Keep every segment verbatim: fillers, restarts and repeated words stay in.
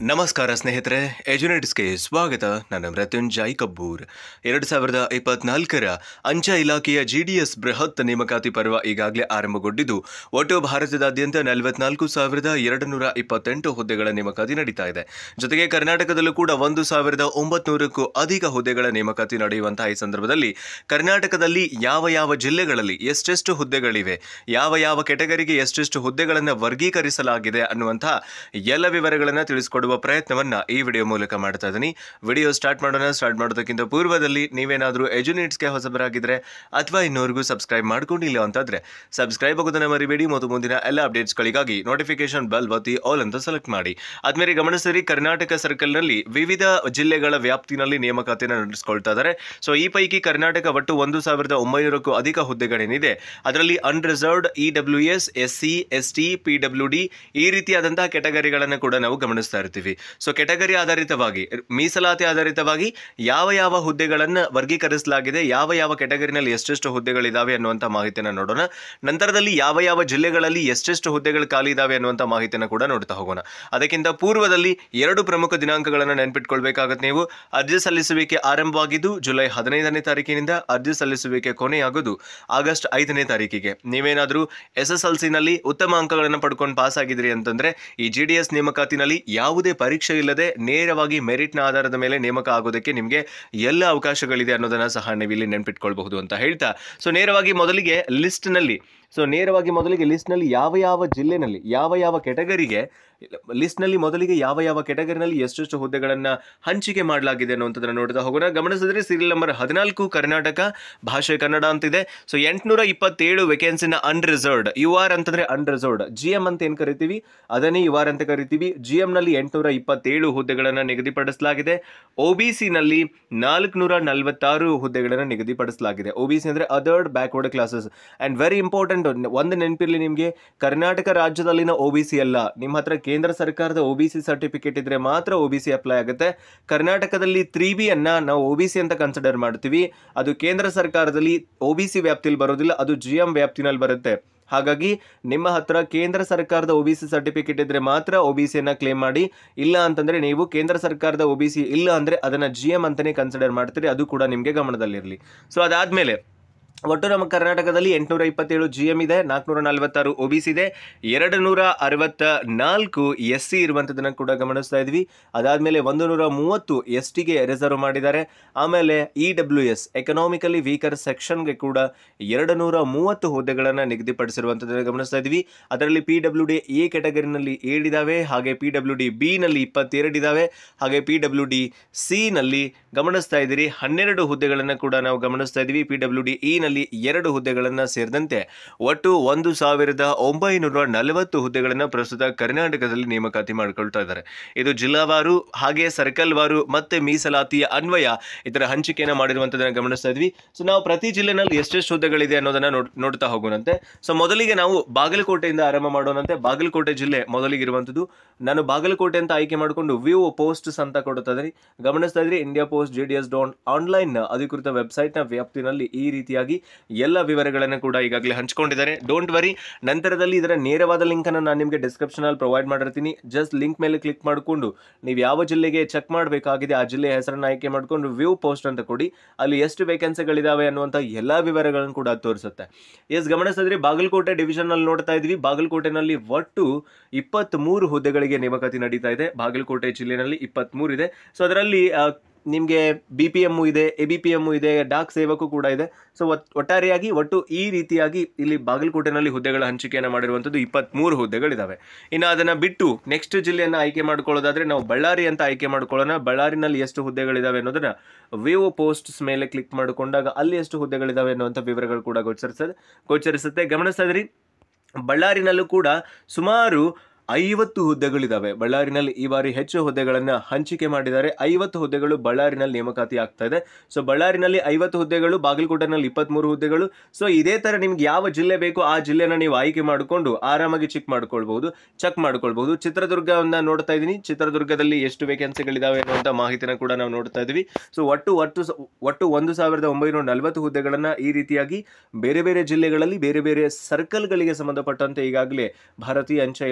ನಮಸ್ಕಾರ ಸ್ನೇಹಿತರೆ, ಎಜುನೆಟ್ಸ್ಗೆ ಸ್ವಾಗತ. ನಾನು ಮೃತ್ಯುಂಜಯ್ ಕಬ್ಬೂರ್. ಎರಡು ಸಾವಿರದ ಇಪ್ಪತ್ನಾಲ್ಕರ ಅಂಚೆ ಇಲಾಖೆಯ ಜಿಡಿಎಸ್ ಬೃಹತ್ ನೇಮಕಾತಿ ಪರ್ವ ಈಗಾಗಲೇ ಆರಂಭಗೊಂಡಿದ್ದು ಒಟ್ಟು ಭಾರತದಾದ್ಯಂತ ನಲವತ್ನಾಲ್ಕು ಸಾವಿರದ ಎರಡು ನೂರ ಇಪ್ಪತ್ತೆಂಟು ಹುದ್ದೆಗಳ ನೇಮಕಾತಿ ನಡೀತಾ ಇದೆ. ಜೊತೆಗೆ ಕರ್ನಾಟಕದಲ್ಲೂ ಕೂಡ ಒಂದು ಸಾವಿರದ ಒಂಬತ್ನೂರಕ್ಕೂ ಅಧಿಕ ಹುದ್ದೆಗಳ ನೇಮಕಾತಿ ನಡೆಯುವಂತಹ ಈ ಸಂದರ್ಭದಲ್ಲಿ ಕರ್ನಾಟಕದಲ್ಲಿ ಯಾವ ಯಾವ ಜಿಲ್ಲೆಗಳಲ್ಲಿ ಎಷ್ಟೆಷ್ಟು ಹುದ್ದೆಗಳಿವೆ, ಯಾವ ಯಾವ ಕೆಟಗರಿಗೆ ಎಷ್ಟೆಷ್ಟು ಹುದ್ದೆಗಳನ್ನು ವರ್ಗೀಕರಿಸಲಾಗಿದೆ ಅನ್ನುವಂತಹ ಎಲ್ಲ ವಿವರಗಳನ್ನು ತಿಳಿಸಿಕೊಡುವ ಪ್ರಯತ್ನವನ್ನ ಈ ವಿಡಿಯೋ ಮೂಲಕ ಮಾಡ್ತಾ ಇದ್ದೀನಿ. ವಿಡಿಯೋ ಸ್ಟಾರ್ಟ್ ಮಾಡೋಣ. ಸ್ಟಾರ್ಟ್ ಮಾಡೋದಕ್ಕಿಂತ ಪೂರ್ವದಲ್ಲಿ ನೀವೇನಾದರೂ ಎಜುನೆಟ್ಸ್ಗೆ ಹೊಸಬರಾಗಿದ್ರೆ ಅಥವಾ ಇನ್ನೂವರೆಗೂ ಸಬ್ಸ್ಕ್ರೈಬ್ ಮಾಡ್ಕೊಂಡಿಲ್ಲ ಅಂತಂದ್ರೆ ಸಬ್ಸ್ಕ್ರೈಬ್ ಆಗೋದನ್ನ ಮರಿಬೇಡಿ ಮತ್ತು ಮುಂದಿನ ಎಲ್ಲ ಅಪ್ಡೇಟ್ಸ್ಗಳಿಗಾಗಿ ನೋಟಿಫಿಕೇಶನ್ ಬೆಲ್ ಒತ್ತಿ ಆಲ್ ಅಂತ ಸೆಲೆಕ್ಟ್ ಮಾಡಿ. ಆದ್ಮೇಲೆ ಗಮನಿಸಿರಿ, ಕರ್ನಾಟಕ ಸರ್ಕಲ್ನಲ್ಲಿ ವಿವಿಧ ಜಿಲ್ಲೆಗಳ ವ್ಯಾಪ್ತಿನಲ್ಲಿ ನೇಮಕಾತಿಯನ್ನು ನಡೆಸಿಕೊಳ್ತಾ ಇದ್ದಾರೆ. ಸೊ ಈ ಪೈಕಿ ಕರ್ನಾಟಕ ಒಟ್ಟು ಒಂದು ಸಾವಿರದ ಒಂಬೈನೂರಕ್ಕೂ ಅಧಿಕ ಹುದ್ದೆಗಳೇನಿದೆ ಅದರಲ್ಲಿ unreserved, E W S, S C, S T, P W D ಈ ರೀತಿಯಾದಂತಹ ಕೆಟಗರಿಗಳನ್ನು ಕೂಡ ನಾವು ಗಮನಿಸ್ತಾ ಇರ್ತೀವಿ. ಸೊ ಕೆಟಗರಿ ಆಧಾರಿತವಾಗಿ, ಮೀಸಲಾತಿ ಆಧಾರಿತವಾಗಿ ಯಾವ ಯಾವ ಹುದ್ದೆಗಳನ್ನು ವರ್ಗೀಕರಿಸಲಾಗಿದೆ, ಯಾವ ಯಾವ ಕೆಟಗರಿನಲ್ಲಿ ಎಷ್ಟೆಷ್ಟು ಹುದ್ದೆಗಳಿದಾವೆ ಅನ್ನುವಂಥ ಮಾಹಿತಿಯನ್ನು ನೋಡೋಣ. ನಂತರದಲ್ಲಿ ಯಾವ ಯಾವ ಜಿಲ್ಲೆಗಳಲ್ಲಿ ಎಷ್ಟೆಷ್ಟು ಹುದ್ದೆಗಳು ಖಾಲಿ ಇದಾವೆ ಅನ್ನುವಂಥ ಮಾಹಿತಿಯನ್ನು ಕೂಡ ನೋಡ್ತಾ ಹೋಗೋಣ. ಅದಕ್ಕಿಂತ ಪೂರ್ವದಲ್ಲಿ ಎರಡು ಪ್ರಮುಖ ದಿನಾಂಕಗಳನ್ನು ನೆನಪಿಟ್ಕೊಳ್ಬೇಕಾಗತ್ತೆ ನೀವು. ಅರ್ಜಿ ಸಲ್ಲಿಸುವಿಕೆ ಆರಂಭವಾಗಿದ್ದು ಜುಲೈ ಹದಿನೈದನೇ ತಾರೀಕಿನಿಂದ, ಅರ್ಜಿ ಸಲ್ಲಿಸುವಿಕೆ ಕೊನೆಯಾಗೋದು ಆಗಸ್ಟ್ ಐದನೇ ತಾರೀಕಿಗೆ. ನೀವೇನಾದರೂ ಎಸ್ ಎಸ್ ಎಲ್ ಸಿನಲ್ಲಿ ಉತ್ತಮ ಅಂಕಗಳನ್ನು ಪಡ್ಕೊಂಡು ಪಾಸ್ ಆಗಿದ್ರಿ ಅಂತಂದ್ರೆ ಈ ಜಿ ಡಿ ಎಸ್ ನೇಮಕಾತಿನಲ್ಲಿ ಯಾವುದೇ ಪರೀಕ್ಷೆ ಇಲ್ಲದೆ ನೇರವಾಗಿ ಮೆರಿಟ್ನ ಆಧಾರದ ಮೇಲೆ ನೇಮಕ ಆಗೋದಕ್ಕೆ ನಿಮಗೆ ಎಲ್ಲ ಅವಕಾಶಗಳಿದೆ ಅನ್ನೋದನ್ನ ಸಹ ನೀವು ಇಲ್ಲಿ ನೆನಪಿಟ್ಕೊಳ್ಬಹುದು ಅಂತ ಹೇಳ್ತಾ, ಸೊ ನೇರವಾಗಿ ಮೊದಲಿಗೆ ಲಿಸ್ಟ್ನಲ್ಲಿ ಸೊ ನೇರವಾಗಿ ಮೊದಲಿಗೆ ಲಿಸ್ಟ್ನಲ್ಲಿ ಯಾವ ಯಾವ ಜಿಲ್ಲೆನಲ್ಲಿ ಯಾವ ಯಾವ ಕೆಟಗರಿಗೆ ಲಿಸ್ಟ್ನಲ್ಲಿ ಮೊದಲಿಗೆ ಯಾವ ಯಾವ ಕೆಟಗರಿನಲ್ಲಿ ಎಷ್ಟೆಷ್ಟು ಹುದ್ದೆಗಳನ್ನು ಹಂಚಿಕೆ ಮಾಡಲಾಗಿದೆ ಅನ್ನುವಂಥದ್ದನ್ನು ನೋಡ್ತಾ ಹೋಗೋಣ. ಗಮನಿಸಿದ್ರೆ ಸೀರಿಯಲ್ ನಂಬರ್ ಹದಿನಾಲ್ಕು ಕರ್ನಾಟಕ, ಭಾಷೆ ಕನ್ನಡ ಅಂತಿದೆ. ಸೊ ಎಂಟುನೂರ ಇಪ್ಪತ್ತೇಳು ವೇಕೆನ್ಸಿನ ಅನ್ರಿಸರ್ವ್ಡ್, ಯು ಆರ್ ಅಂತಂದ್ರೆ ಅನ್ರಿಸರ್ವ್ಡ್, ಜಿ ಎಂ ಅಂತ ಏನು ಕರಿತೀವಿ ಅದನ್ನೇ ಯು ಆರ್ ಅಂತ ಕರಿತೀವಿ. ಜಿ ಎಂನಲ್ಲಿ ಎಂಟುನೂರ ಇಪ್ಪತ್ತೇಳು ಹುದ್ದೆಗಳನ್ನು ನಿಗದಿಪಡಿಸಲಾಗಿದೆ. ಒ ಬಿ ಸಿನಲ್ಲಿ ನಾಲ್ಕುನೂರ ನಲವತ್ತಾರು ಹುದ್ದೆಗಳನ್ನು ನಿಗದಿಪಡಿಸಲಾಗಿದೆ. ಒ ಬಿ ಸಿ ಅಂದರೆ other backward classes. And very important, ಒಂದು ನೆನಪಿರಲಿ ನಿಮಗೆ, ಕರ್ನಾಟಕ ರಾಜ್ಯದಲ್ಲಿನ ಒ ಬಿ ಸಿ ಅಲ್ಲ, ನಿಮ್ಮ ಹತ್ರ ಕೇಂದ್ರ ಸರ್ಕಾರದ ಒ ಬಿ ಸಿ ಸರ್ಟಿಫಿಕೇಟ್ ಇದ್ರೆ ಮಾತ್ರ ಒ ಬಿ ಸಿ ಅಪ್ಲೈ ಆಗುತ್ತೆ. ಕರ್ನಾಟಕದಲ್ಲಿ ತ್ರೀ ಬಿ ಅನ್ನ ನಾವು ಒ ಬಿ ಸಿ ಅಂತ ಕನ್ಸಿಡರ್ ಮಾಡ್ತೀವಿ. ಅದು ಕೇಂದ್ರ ಸರ್ಕಾರದಲ್ಲಿ ಒ ಬಿ ಸಿ ವ್ಯಾಪ್ತಿಯಲ್ಲಿ ಬರೋದಿಲ್ಲ, ಅದು ಜಿ ಎಂ ವ್ಯಾಪ್ತಿನಲ್ಲಿ ಬರುತ್ತೆ. ಹಾಗಾಗಿ ನಿಮ್ಮ ಹತ್ರ ಕೇಂದ್ರ ಸರ್ಕಾರದ ಒ ಬಿ ಸಿ ಸರ್ಟಿಫಿಕೇಟ್ ಇದ್ರೆ ಮಾತ್ರ ಒ ಬಿ ಸಿಯನ್ನು ಕ್ಲೇಮ್ ಮಾಡಿ. ಇಲ್ಲ ಅಂತಂದ್ರೆ ನೀವು ಕೇಂದ್ರ ಸರ್ಕಾರದ ಒ ಬಿ ಸಿ ಇಲ್ಲ ಅಂದ್ರೆ ಅದನ್ನ ಜಿ ಎಂ ಅಂತಾನೆ ಕನ್ಸಿಡರ್ ಮಾಡ್ತೀರಿ. ಅದು ಕೂಡ ನಿಮಗೆ ಗಮನದಲ್ಲಿರಲಿ. ಸೊ ಅದಾದ್ಮೇಲೆ ಒಟ್ಟು ನಮ್ಮ ಕರ್ನಾಟಕದಲ್ಲಿ ಎಂಟುನೂರ ಇಪ್ಪತ್ತೇಳು ಜಿ ಎಂ ಇದೆ, ನಾಲ್ಕುನೂರ ನಲವತ್ತಾರು ಒ ಬಿ ಸಿ ಇದೆ, ಎರಡು ನೂರ ಅರವತ್ತ ನಾಲ್ಕು ಎಸ್ ಸಿ ಇರುವಂಥದ್ದನ್ನು ಕೂಡ ಗಮನಿಸ್ತಾ ಇದ್ವಿ. ಅದಾದಮೇಲೆ ಒಂದು ನೂರ ಮೂವತ್ತು ಎಸ್ ಟಿಗೆ ರಿಸರ್ವ್ ಮಾಡಿದ್ದಾರೆ. ಆಮೇಲೆ E W S economically weaker ಸೆಕ್ಷನ್ಗೆ ಕೂಡ ಎರಡು ನೂರ ಮೂವತ್ತು ಹುದ್ದೆಗಳನ್ನು ನಿಗದಿಪಡಿಸಿರುವಂಥದ್ದನ್ನು ಗಮನಿಸ್ತಾ ಇದ್ವಿ. ಅದರಲ್ಲಿ ಪಿ ಡಬ್ಲ್ಯೂ ಡಿ ಎ ಕೆಟಗರಿನಲ್ಲಿ ಏಳಿದಾವೆ, ಹಾಗೆ ಪಿ ಡಬ್ಲ್ಯೂ ಡಿ ಬಿ ನಲ್ಲಿ ಇಪ್ಪತ್ತೆರಡು ಇದಾವೆ, ಹಾಗೆ ಪಿ ಡಬ್ಲ್ಯೂ ಡಿ ಸಿ ನಲ್ಲಿ ಗಮನಿಸ್ತಾ ಇದ್ದೀರಿ ಹನ್ನೆರಡು ಹುದ್ದೆಗಳನ್ನು ಕೂಡ ನಾವು ಗಮನಿಸ್ತಾ ಇದ್ವಿ. ಪಿ ಡಬ್ಲ್ಯೂ ಡಿ ಇ ನಲ್ಲಿ ಎರಡು ಹುದ್ದೆಗಳನ್ನು ಸೇರಿದಂತೆ ಒಟ್ಟು ಒಂದು ಸಾವಿರದ ಒಂಬೈನೂರ ನಲವತ್ತು ಹುದ್ದೆಗಳನ್ನು ಪ್ರಸ್ತುತ ಕರ್ನಾಟಕದಲ್ಲಿ ನೇಮಕಾತಿ ಮಾಡಿಕೊಳ್ತಾ ಇದ್ದಾರೆ. ಇದು ಜಿಲ್ಲಾವಾರು ಹಾಗೆ ಸರ್ಕಲ್ ವಾರು ಮತ್ತೆ ಮೀಸಲಾತಿಯ ಅನ್ವಯ ಇದರ ಹಂಚಿಕೆಯನ್ನು ಮಾಡಿರುವಂಥದ್ದನ್ನು ಗಮನಿಸ್ತಾ ಇದ್ವಿ. ಸೊ ನಾವು ಪ್ರತಿ ಜಿಲ್ಲೆನಲ್ಲಿ ಎಷ್ಟೆಷ್ಟು ಹುದ್ದೆಗಳಿದೆ ಅನ್ನೋದನ್ನ ನೋಡ್ ನೋಡ್ತಾ ಹೋಗೋಣಂತೆ. ಸೊ ಮೊದಲಿಗೆ ನಾವು ಬಾಗಲಕೋಟೆಯಿಂದ ಆರಂಭ ಮಾಡೋಣಂತೆ. ಬಾಗಲಕೋಟೆ ಜಿಲ್ಲೆ ಮೊದಲಿಗೆ ಇರುವಂಥದ್ದು. ನಾನು ಬಾಗಲಕೋಟೆ ಅಂತ ಆಯ್ಕೆ ಮಾಡಿಕೊಂಡು ವ್ಯೂ ಪೋಸ್ಟ್ಸ್ ಅಂತ ಕೊಡ್ತಾ ಇದ್ದೀನಿ. ಗಮನಿಸ್ತಾ ಇದ್ರಿ India post G D S dot online ಅಧಿಕೃತ ವೆಬ್ಸೈಟ್ನ ವ್ಯಾಪ್ತಿನಲ್ಲಿ ಈ ರೀತಿಯಾಗಿ ಎಲ್ಲ ವಿವರಗಳನ್ನು ಕೂಡ ಈಗಾಗಲೇ ಹಂಚಿಕೊಂಡಿದ್ದಾರೆ. ಡೋಂಟ್ ವರಿ, ನಂತರದಲ್ಲಿ ಇದರ ನೇರವಾದ ಲಿಂಕ್ ಅನ್ನು ನಾನು ನಿಮಗೆ ಡಿಸ್ಕ್ರಿಪ್ಷನ್ ಅಲ್ಲಿ ಪ್ರೊವೈಡ್ ಮಾಡಿರ್ತೀನಿ. ಜಸ್ಟ್ ಲಿಂಕ್ ಮೇಲೆ ಕ್ಲಿಕ್ ಮಾಡಿಕೊಂಡು ನೀವು ಯಾವ ಜಿಲ್ಲೆಗೆ ಚೆಕ್ ಮಾಡಬೇಕಾಗಿದೆ ಆ ಜಿಲ್ಲೆಯ ಹೆಸರನ್ನು ಆಯ್ಕೆ ಮಾಡಿಕೊಂಡು ವ್ಯೂ ಪೋಸ್ಟ್ ಅಂತ ಕೊಡಿ. ಅಲ್ಲಿ ಎಷ್ಟು ವೇಕೆನ್ಸಿಗಳಿದಾವೆ ಅನ್ನುವಂಥ ಎಲ್ಲ ವಿವರಗಳನ್ನು ಕೂಡ ತೋರಿಸುತ್ತೆ. ಎಸ್, ಗಮನಿಸಿದ್ರೆ ಬಾಗಲಕೋಟೆ ಡಿವಿಷನ್ ಅಲ್ಲಿ ನೋಡ್ತಾ ಇದ್ವಿ. ಬಾಗಲಕೋಟೆನಲ್ಲಿ ಒಟ್ಟು ಇಪ್ಪತ್ತ್ ಮೂರು ಹುದ್ದೆಗಳಿಗೆ ನೇಮಕಾತಿ ನಡೀತಾ ಇದೆ. ಬಾಗಲಕೋಟೆ ಜಿಲ್ಲೆಯಲ್ಲಿ ಇಪ್ಪತ್ತ್ ಮೂರು ಇದೆ. ಸೊ ಅದರಲ್ಲಿ ನಿಮಗೆ ಬಿ ಪಿ ಎಮ್ ಇದೆ, ಎ ಬಿ ಪಿ ಎಮ್ ಇದೆ, ಡಾಕ್ ಸೇವಕು ಕೂಡ ಇದೆ. ಸೊ ಒಟ್ಟಾರೆಯಾಗಿ ಒಟ್ಟು ಈ ರೀತಿಯಾಗಿ ಇಲ್ಲಿ ಬಾಗಲಕೋಟೆನಲ್ಲಿ ಹುದ್ದೆಗಳ ಹಂಚಿಕೆಯನ್ನು ಮಾಡಿರುವಂಥದ್ದು ಇಪ್ಪತ್ತ್ಮೂರು ಹುದ್ದೆಗಳಿದ್ದಾವೆ. ಇನ್ನು ಅದನ್ನು ಬಿಟ್ಟು ನೆಕ್ಸ್ಟ್ ಜಿಲ್ಲೆಯನ್ನು ಆಯ್ಕೆ ಮಾಡ್ಕೊಳ್ಳೋದಾದ್ರೆ ನಾವು ಬಳ್ಳಾರಿ ಅಂತ ಆಯ್ಕೆ ಮಾಡ್ಕೊಳ್ಳೋಣ. ಬಳ್ಳಾರಿನಲ್ಲಿ ಎಷ್ಟು ಹುದ್ದೆಗಳಿದ್ದಾವೆ ಅನ್ನೋದನ್ನ ವಿವೋ ಪೋಸ್ಟ್ಸ್ ಮೇಲೆ ಕ್ಲಿಕ್ ಮಾಡಿಕೊಂಡಾಗ ಅಲ್ಲಿ ಎಷ್ಟು ಹುದ್ದೆಗಳಿದ್ದಾವೆ ಅನ್ನುವಂಥ ವಿವರಗಳು ಕೂಡ ಗೋಚರಿಸ ಗೋಚರಿಸುತ್ತೆ. ಗಮನಿಸ್ತಾ ಇದ್ರಿ ಬಳ್ಳಾರಿನಲ್ಲೂ ಕೂಡ ಸುಮಾರು ಐವತ್ತು ಹುದ್ದೆಗಳಿದ್ದಾವೆ. ಬಳ್ಳಾರಿನಲ್ಲಿ ಈ ಬಾರಿ ಹೆಚ್ಚು ಹುದ್ದೆಗಳನ್ನು ಹಂಚಿಕೆ ಮಾಡಿದ್ದಾರೆ. ಐವತ್ತು ಹುದ್ದೆಗಳು ಬಳ್ಳಾರಿನಲ್ಲಿ ನೇಮಕಾತಿ ಆಗ್ತಾ ಇದೆ. ಸೊ ಬಳ್ಳಾರಿನಲ್ಲಿ ಐವತ್ತು ಹುದ್ದೆಗಳು, ಬಾಗಲಕೋಟೆನಲ್ಲಿ ಇಪ್ಪತ್ತ್ಮೂರು ಹುದ್ದೆಗಳು. ಸೊ ಇದೇ ಥರ ನಿಮ್ಗೆ ಯಾವ ಜಿಲ್ಲೆ ಬೇಕೋ ಆ ಜಿಲ್ಲೆನ ನೀವು ಆಯ್ಕೆ ಮಾಡಿಕೊಂಡು ಆರಾಮಾಗಿ ಚೆಕ್ ಮಾಡ್ಕೊಳ್ಬಹುದು ಚೆಕ್ ಮಾಡ್ಕೊಳ್ಬಹುದು. ಚಿತ್ರದುರ್ಗವನ್ನು ನೋಡ್ತಾ ಇದ್ದೀನಿ. ಚಿತ್ರದುರ್ಗದಲ್ಲಿ ಎಷ್ಟು ವೇಕೆನ್ಸಿಗಳಿದ್ದಾವೆ ಅನ್ನುವಂಥ ಮಾಹಿತಿನ ಕೂಡ ನಾವು ನೋಡ್ತಾ ಇದ್ವಿ. ಸೊ ಒಟ್ಟು ಒಟ್ಟು ಒಟ್ಟು ಒಂದು ಸಾವಿರದ ಒಂಬೈನೂರ ನಲವತ್ತು ಹುದ್ದೆಗಳನ್ನು ಈ ರೀತಿಯಾಗಿ ಬೇರೆ ಬೇರೆ ಜಿಲ್ಲೆಗಳಲ್ಲಿ ಬೇರೆ ಬೇರೆ ಸರ್ಕಲ್ಗಳಿಗೆ ಸಂಬಂಧಪಟ್ಟಂತೆ ಈಗಾಗಲೇ ಭಾರತೀಯ ಅಂಚೆ ಇಲಾಖೆಯ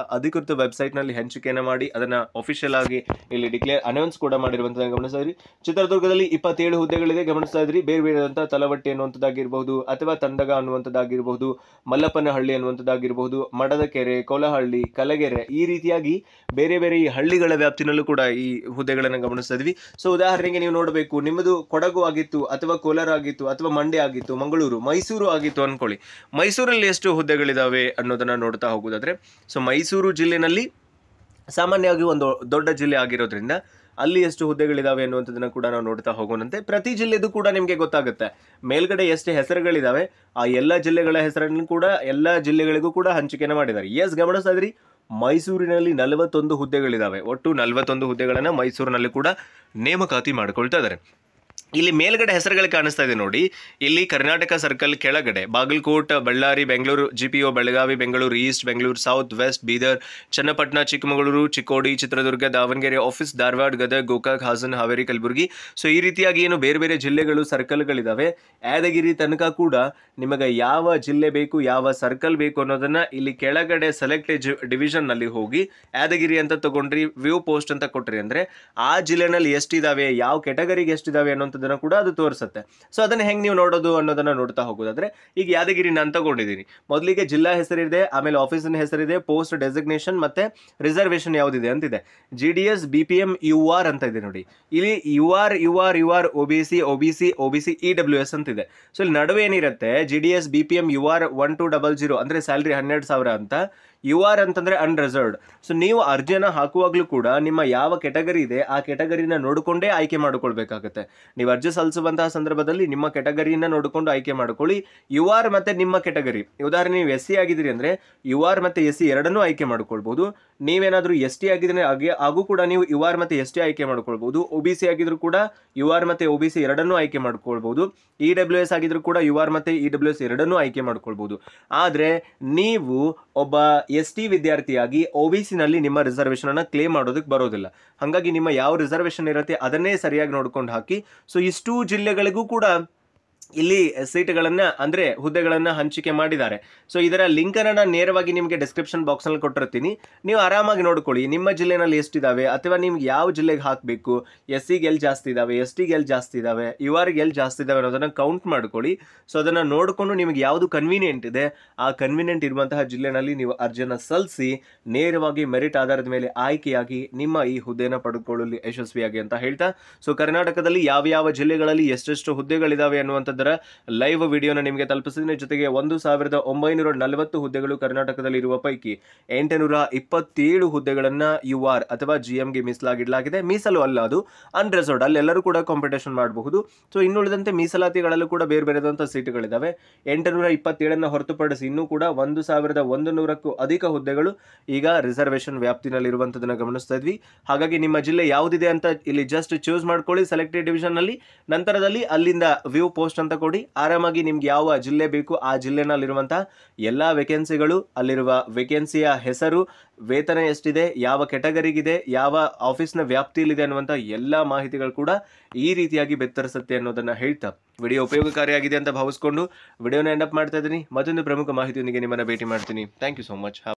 ಅಧಿಕೃತ ವೆಬ್ಸೈಟ್ನಲ್ಲಿ ಹಂಚಿಕೆಯನ್ನು ಮಾಡಿ ಅದನ್ನು ಅಫಿಷಿಯಲ್ ಆಗಿ ಇಲ್ಲಿ ಡಿಕ್ಲೇರ್ ಅನೌನ್ಸ್ ಕೂಡ ಮಾಡಿರುವಂಥದ್ದು ಗಮನಿಸ್ತಾ ಇದ್ರಿ. ಚಿತ್ರದುರ್ಗದಲ್ಲಿ ಇಪ್ಪತ್ತೇಳು ಹುದ್ದೆಗಳಿದೆ ಗಮನಿಸ್ತಾ ಇದ್ರಿ. ಬೇರೆ ಬೇರೆ ಆದಂತಹ ತಲವಟ್ಟಿ ಅನ್ನುವಂಥದ್ದಾಗಿರ್ಬಹುದು ಅಥವಾ ತಂದಗ ಅನ್ನುವಂಥದ್ದಾಗಿರ್ಬಹುದು, ಮಲ್ಲಪ್ಪನಹಳ್ಳಿ ಅನ್ನುವಂಥದ್ದಾಗಿರ್ಬಹುದು, ಮಡದಕೆರೆ, ಕೊಲಹಳ್ಳಿ, ಕಲಗೆರೆ, ಈ ರೀತಿಯಾಗಿ ಬೇರೆ ಬೇರೆ ಈ ಹಳ್ಳಿಗಳ ವ್ಯಾಪ್ತಿನಲ್ಲೂ ಕೂಡ ಈ ಹುದ್ದೆಗಳನ್ನು ಗಮನಿಸ್ತಾ ಇದ್ವಿ. ಸೊ ಉದಾಹರಣೆಗೆ ನೀವು ನೋಡಬೇಕು, ನಿಮ್ಮದು ಕೊಡಗು ಆಗಿತ್ತು ಅಥವಾ ಕೋಲಾರ ಆಗಿತ್ತು ಅಥವಾ ಮಂಡ್ಯ ಆಗಿತ್ತು, ಮಂಗಳೂರು, ಮೈಸೂರು ಆಗಿತ್ತು ಅನ್ಕೊಳ್ಳಿ. ಮೈಸೂರಲ್ಲಿ ಎಷ್ಟು ಹುದ್ದೆಗಳಿದಾವೆ ಅನ್ನೋದನ್ನ ನೋಡ್ತಾ ಹೋಗೋದಾದ್ರೆ, ಸೊ ಮೈಸೂರು ಜಿಲ್ಲೆನಲ್ಲಿ ಸಾಮಾನ್ಯವಾಗಿ ಒಂದು ದೊಡ್ಡ ಜಿಲ್ಲೆ ಆಗಿರೋದ್ರಿಂದ ಅಲ್ಲಿ ಎಷ್ಟು ಹುದ್ದೆಗಳಿದಾವೆ ಅನ್ನುವಂಥದ್ದನ್ನ ಕೂಡ ನಾವು ನೋಡ್ತಾ ಹೋಗೋಣಂತೆ. ಪ್ರತಿ ಜಿಲ್ಲೆದು ಕೂಡ ನಿಮಗೆ ಗೊತ್ತಾಗುತ್ತೆ. ಮೇಲ್ಗಡೆ ಎಷ್ಟು ಹೆಸರುಗಳಿದಾವೆ ಆ ಎಲ್ಲ ಜಿಲ್ಲೆಗಳ ಹೆಸರನ್ನು ಕೂಡ ಎಲ್ಲ ಜಿಲ್ಲೆಗಳಿಗೂ ಕೂಡ ಹಂಚಿಕೆನ ಮಾಡಿದ್ದಾರೆ. ಎಸ್, ಗಮನಿಸ್ತಾ ಇದ್ರಿ, ಮೈಸೂರಿನಲ್ಲಿ ನಲವತ್ತೊಂದು ಹುದ್ದೆಗಳಿದಾವೆ. ಒಟ್ಟು ನಲವತ್ತೊಂದು ಹುದ್ದೆಗಳನ್ನು ಮೈಸೂರಿನಲ್ಲಿ ಕೂಡ ನೇಮಕಾತಿ ಮಾಡ್ಕೊಳ್ತಾ ಇದ್ದಾರೆ. ಇಲ್ಲಿ ಮೇಲ್ಗಡೆ ಹೆಸರುಗಳು ಕಾಣಿಸ್ತಾ ಇದೆ ನೋಡಿ. ಇಲ್ಲಿ ಕರ್ನಾಟಕ ಸರ್ಕಲ್ ಕೆಳಗಡೆ Bagalkot, Ballari, Bengaluru, G P O, Belagavi, Bengaluru east, Bengaluru south, west, Bidar, Channapatna, Chikkamagaluru, Chikkodi, Chitradurga, Davanagere office, Dharwad, Gadag, Gokak, Hassan, Haveri, Kalaburagi. So ಈ ರೀತಿಯಾಗಿ ಏನು ಬೇರೆ ಬೇರೆ ಜಿಲ್ಲೆಗಳು ಸರ್ಕಲ್ಗಳಿದಾವೆ. ಯಾದಗಿರಿ ತನಕ ಕೂಡ ನಿಮಗೆ ಯಾವ ಜಿಲ್ಲೆ ಬೇಕು, ಯಾವ ಸರ್ಕಲ್ ಬೇಕು ಅನ್ನೋದನ್ನ ಇಲ್ಲಿ ಕೆಳಗಡೆ ಸೆಲೆಕ್ಟ್ ಡಿವಿಷನ್ ನಲ್ಲಿ ಹೋಗಿ ಯಾದಗಿರಿ ಅಂತ ತಗೊಂಡ್ರಿ, ವ್ಯೂ ಪೋಸ್ಟ್ ಅಂತ ಕೊಟ್ರಿ ಅಂದ್ರೆ ಆ ಜಿಲ್ಲೆನಲ್ಲಿ ಎಷ್ಟಿದಾವೆ, ಯಾವ ಕೆಟಗರಿಗೆ ಎಷ್ಟಿದಾವೆ ಅನ್ನೋಂಥ ಕೂಡ ಅದು ತೋರಿಸುತ್ತೆ. ಸೊ ಅದನ್ನ ಹೆಂಗ್ ನೀವು ನೋಡೋದು ಅನ್ನೋದನ್ನ ನೋಡ್ತಾ ಹೋಗೋದಾದ್ರೆ, ಈಗ ಯಾದಗಿರಿ ನಾನು ತಗೊಂಡಿದ್ದೀನಿ. ಮೊದಲಿಗೆ ಜಿಲ್ಲಾ ಹೆಸರಿದೆ, ಆಮೇಲೆ ಆಫೀಸಿನ ಹೆಸರಿದೆ, ಪೋಸ್ಟ್ ಡೆಸಿಗ್ನೇಷನ್ ಮತ್ತೆ ರಿಸರ್ವೇಶನ್ ಯಾವ್ದಿದೆ ಅಂತಿದೆ. G D S, B P M, U R ಅಂತ ಇದೆ ನೋಡಿ. ಇಲ್ಲಿ U R U R U R O B C O B C O B C E W S ಅಂತಿದೆ. ಸೊ ಇಲ್ಲಿ ನಡುವೆ ಏನಿರುತ್ತೆ, G D S, B P M, U R one two double zero ಅಂದ್ರೆ salary ಹನ್ನೆರಡು ಸಾವಿರ ಅಂತ, U R ಅಂತಂದ್ರೆ unreserved. So ನೀವು ಅರ್ಜಿಯನ್ನು ಹಾಕುವಾಗ್ಲೂ ಕೂಡ ನಿಮ್ಮ ಯಾವ ಕೆಟಗರಿ ಇದೆ ಆ ಕೆಟಗರಿನ ನೋಡಿಕೊಂಡೇ ಆಯ್ಕೆ ಮಾಡಿಕೊಳ್ಬೇಕಾಗುತ್ತೆ. ನೀವು ಅರ್ಜಿ ಸಲ್ಲಿಸುವಂತಹ ಸಂದರ್ಭದಲ್ಲಿ ನಿಮ್ಮ ಕೆಟಗರಿನ ನೋಡಿಕೊಂಡು ಆಯ್ಕೆ ಮಾಡ್ಕೊಳ್ಳಿ. ಯು ಆರ್ ಮತ್ತೆ ನಿಮ್ಮ ಕೆಟಗರಿ, ಉದಾಹರಣೆ ನೀವು ಎಸ್ ಸಿ ಆಗಿದ್ದೀರಿ ಅಂದ್ರೆ ಯು ಆರ್ ಮತ್ತೆ ಎಸ್ ಸಿ ಎರಡನ್ನೂ ಆಯ್ಕೆ ಮಾಡ್ಕೊಳ್ಬಹುದು. ನೀವೇನಾದ್ರೂ ಎಸ್ ಟಿ ಆಗಿದ್ರೆ ಹಾಗೆ ಹಾಗೂ ಕೂಡ ನೀವು ಯು ಆರ್ ಮತ್ತೆ ಎಸ್ ಟಿ ಆಯ್ಕೆ ಮಾಡ್ಕೊಳ್ಬಹುದು. ಒ ಬಿ ಸಿ ಆಗಿದ್ರು ಕೂಡ ಯು ಆರ್ ಮತ್ತೆ ಒ ಬಿ ಸಿ ಎರಡನ್ನೂ ಆಯ್ಕೆ ಮಾಡ್ಕೊಳ್ಬಹುದು. ಇ ಡಬ್ಲ್ಯೂ ಎಸ್ ಆಗಿದ್ರು ಕೂಡ ಯು ಆರ್ ಮತ್ತೆ ಇ ಡಬ್ಲ್ಯೂ ಎಸ್ ಎರಡನ್ನೂ ಆಯ್ಕೆ ಮಾಡ್ಕೊಳ್ಬಹುದು. ಆದ್ರೆ ನೀವು ಒಬ್ಬ ಎಸ್ ಟಿ ವಿದ್ಯಾರ್ಥಿಯಾಗಿ ಒ ಬಿ ಸಿ ನಲ್ಲಿ ನಿಮ್ಮ ರಿಸರ್ವೇಶನ್ ಅನ್ನ ಕ್ಲೇಮ್ ಮಾಡೋದಕ್ಕೆ ಬರೋದಿಲ್ಲ. ಹಾಗಾಗಿ ನಿಮ್ಮ ಯಾವ ರಿಸರ್ವೇಶನ್ ಇರುತ್ತೆ ಅದನ್ನೇ ಸರಿಯಾಗಿ ನೋಡ್ಕೊಂಡು ಹಾಕಿ. ಸೊ ಇಷ್ಟು ಜಿಲ್ಲೆಗಳಿಗೂ ಕೂಡ ಇಲ್ಲಿ ಸೀಟ್ಗಳನ್ನ ಅಂದ್ರೆ ಹುದ್ದೆಗಳನ್ನ ಹಂಚಿಕೆ ಮಾಡಿದ್ದಾರೆ. ಸೊ ಇದರ ಲಿಂಕ್ ಅನ್ನ ನಾನು ನೇರವಾಗಿ ನಿಮಗೆ ಡಿಸ್ಕ್ರಿಪ್ಷನ್ ಬಾಕ್ಸ್ ನಲ್ಲಿ ಕೊಟ್ಟಿರ್ತೀನಿ. ನೀವು ಆರಾಮಾಗಿ ನೋಡ್ಕೊಳ್ಳಿ ನಿಮ್ಮ ಜಿಲ್ಲೆನಲ್ಲಿ ಎಷ್ಟಿದಾವೆ ಅಥವಾ ನಿಮ್ಗೆ ಯಾವ ಜಿಲ್ಲೆಗೆ ಹಾಕಬೇಕು, ಎಸ್ ಸಿಗೆ ಎಲ್ಲಿ ಜಾಸ್ತಿ ಇದಾವೆ, ಎಸ್ ಟಿಗೆ ಎಲ್ಲಿ ಜಾಸ್ತಿ ಇದಾವೆ, ಯು ಆರ್ಗೆ ಎಲ್ಲಿ ಜಾಸ್ತಿ ಇದಾವೆ ಅನ್ನೋದನ್ನ ಕೌಂಟ್ ಮಾಡ್ಕೊಳ್ಳಿ. ಸೊ ಅದನ್ನ ನೋಡಿಕೊಂಡು ನಿಮಗೆ ಯಾವುದು ಕನ್ವೀನಿಯೆಂಟ್ ಇದೆ ಆ ಕನ್ವೀನಿಯೆಂಟ್ ಇರುವಂತಹ ಜಿಲ್ಲೆನಲ್ಲಿ ನೀವು ಅರ್ಜಿಯನ್ನು ಸಲ್ಲಿಸಿ ನೇರವಾಗಿ ಮೆರಿಟ್ ಆಧಾರದ ಮೇಲೆ ಆಯ್ಕೆಯಾಗಿ ನಿಮ್ಮ ಈ ಹುದ್ದೆಯನ್ನು ಪಡೆದುಕೊಳ್ಳಲು ಯಶಸ್ವಿಯಾಗಿ ಅಂತ ಹೇಳ್ತಾ, ಸೊ ಕರ್ನಾಟಕದಲ್ಲಿ ಯಾವ ಯಾವ ಜಿಲ್ಲೆಗಳಲ್ಲಿ ಎಷ್ಟೆಷ್ಟು ಹುದ್ದೆಗಳಿದಾವೆ ಅನ್ನುವಂಥದ್ದು ಲೈವ್ ವಿಡಿಯೋನ ನಿಮಗೆ ತಲುಪಿಸಿದ್ರೆ, ಜೊತೆಗೆ ಒಂದು ಸಾವಿರದ ಒಂಬೈನೂರ ನಲವತ್ತು ಹುದ್ದೆಗಳು ಕರ್ನಾಟಕದಲ್ಲಿ ಇರುವ ಪೈಕಿ ಎಂಟುನೂರ ಇಪ್ಪತ್ತೇಳು ಹುದ್ದೆಗಳನ್ನ ಯು ಆರ್ ಅಥವಾ ಜಿ ಎಂಗೆ ಮೀಸಲಾಗಿಡಲಾಗಿದೆ. ಮೀಸಲು ಅಲ್ಲ, ಅದು ಅನ್ರಿಸರ್ವ್ಡ್, ಅಲ್ಲೆಲ್ಲರೂ ಕೂಡ ಕಾಂಪಿಟೇಷನ್ ಮಾಡಬಹುದು. ಸೊ ಇನ್ನುಳಿದಂತೆ ಮೀಸಲಾತಿಗಳಲ್ಲೂ ಕೂಡ ಬೇರೆ ಬೇರೆದಂತಹ ಸೀಟುಗಳಿದಾವೆ. ಎಂಟುನೂರ ಇಪ್ಪತ್ತೇಳನ್ನ ಹೊರತುಪಡಿಸಿ ಇನ್ನೂ ಕೂಡ ಒಂದು ಸಾವಿರದ ಒಂದು ನೂರಕ್ಕೂ ಅಧಿಕ ಹುದ್ದೆಗಳು ಈಗ ರಿಸರ್ವೇಶನ್ ವ್ಯಾಪ್ತಿನಲ್ಲಿರುವಂಥದ್ದನ್ನ ಗಮನಿಸ್ತಾ ಇದ್ವಿ. ಹಾಗಾಗಿ ನಿಮ್ಮ ಜಿಲ್ಲೆ ಯಾವುದಿದೆ ಅಂತ ಇಲ್ಲಿ ಜಸ್ಟ್ ಚೂಸ್ ಮಾಡ್ಕೊಳ್ಳಿ ಸೆಲೆಕ್ಟೆಡ್ ಡಿವಿಷನ್ ನಲ್ಲಿ. ನಂತರದಲ್ಲಿ ಅಲ್ಲಿಂದ ವ್ಯೂ ಪೋಸ್ಟ್ ಅಂತ ಕೊಡಿ. ಆರಾಮಾಗಿ ನಿಮ್ಗೆ ಯಾವ ಜಿಲ್ಲೆ ಬೇಕು ಆ ಜಿಲ್ಲೆನಲ್ಲಿರುವಂತಹ ಎಲ್ಲಾ ವೇಕೆನ್ಸಿಗಳು, ಅಲ್ಲಿರುವ ವೇಕೆನ್ಸಿಯ ಹೆಸರು, ವೇತನ ಎಷ್ಟಿದೆ, ಯಾವ ಕೆಟಗರಿಗಿದೆ, ಯಾವ ಆಫೀಸ್ನ ವ್ಯಾಪ್ತಿಯಲ್ಲಿದೆ ಅನ್ನುವಂಥ ಎಲ್ಲ ಮಾಹಿತಿಗಳು ಕೂಡ ಈ ರೀತಿಯಾಗಿ ಬೆತ್ತರಿಸುತ್ತೆ ಅನ್ನೋದನ್ನ ಹೇಳ್ತಾ ವಿಡಿಯೋ ಉಪಯೋಗಕಾರಿಯಾಗಿದೆ ಅಂತ ಭಾವಿಸ್ಕೊಂಡು ವಿಡಿಯೋನ ಎಂಡ್ ಅಪ್ ಮಾಡ್ತಾ ಇದ್ದೀನಿ. ಮತ್ತೊಂದು ಪ್ರಮುಖ ಮಾಹಿತಿಯೊಂದಿಗೆ ನಿಮ್ಮನ್ನ ಭೇಟಿ ಮಾಡ್ತೀನಿ. Thank you so much.